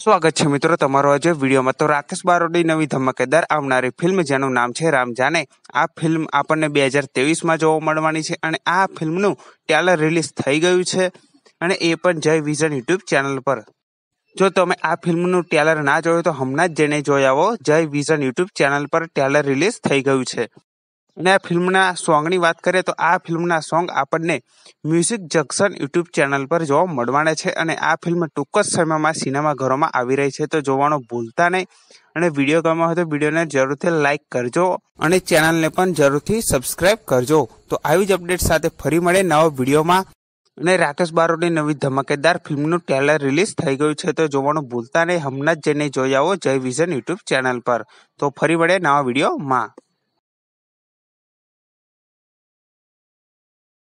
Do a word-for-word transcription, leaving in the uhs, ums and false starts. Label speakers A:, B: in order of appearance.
A: સ્વાગત છે મિત્રો તમારો આજે વિડીયોમાં। તો રાકેશ બારોટની નવી ધમાકેદાર આવનારી ફિલ્મ જેનું નામ છે રામજાને, આ ફિલ્મ આપણને બે હજાર ત્રેવીસમાં જોવા મળવાની છે અને આ ફિલ્મનું ટ્રેલર રિલીઝ થઈ ગયું છે અને એ પણ જય વિઝન યુટ્યુબ ચેનલ પર। જો તમે આ ફિલ્મનું ટ્રેલર ના જોયું તો હમણાં જ જઈને જોઈ આવો, જય વિઝન યુટ્યુબ ચેનલ પર ટ્રેલર રિલીઝ થઈ ગયું છે। અને આ ફિલ્મના સોંગની વાત કરીએ તો આ ફિલ્મના સોંગ આપણને મ્યુઝિક જંક્શન યુટ્યુબ ચેનલ પર જોવા મળવાના છે અને આ ફિલ્મ ટૂંક જ સમયમાં સિનેમાઘરોમાં આવી રહી છે, તો જોવાનું ભૂલતા નહીં। અને વિડીયો ગમ્યો હોય તો વિડીયોને જરૂરથી લાઇક કરજો અને ચેનલને પણ જરૂરથી સબસ્ક્રાઇબ કરજો। તો આવી જ અપડેટ સાથે ફરી મળે નવા વિડીયોમાં। અને રાકેશ બારોટની નવી ધમાકેદાર ફિલ્મનું ટ્રેલર રિલીઝ થઈ ગયું છે, તો જોવાનું ભૂલતા નહીં, હમણાં જ જઈને જોઈ આવો જય વિઝન યુટ્યુબ ચેનલ પર। તો ફરી મળે નવા વિડીયોમાં।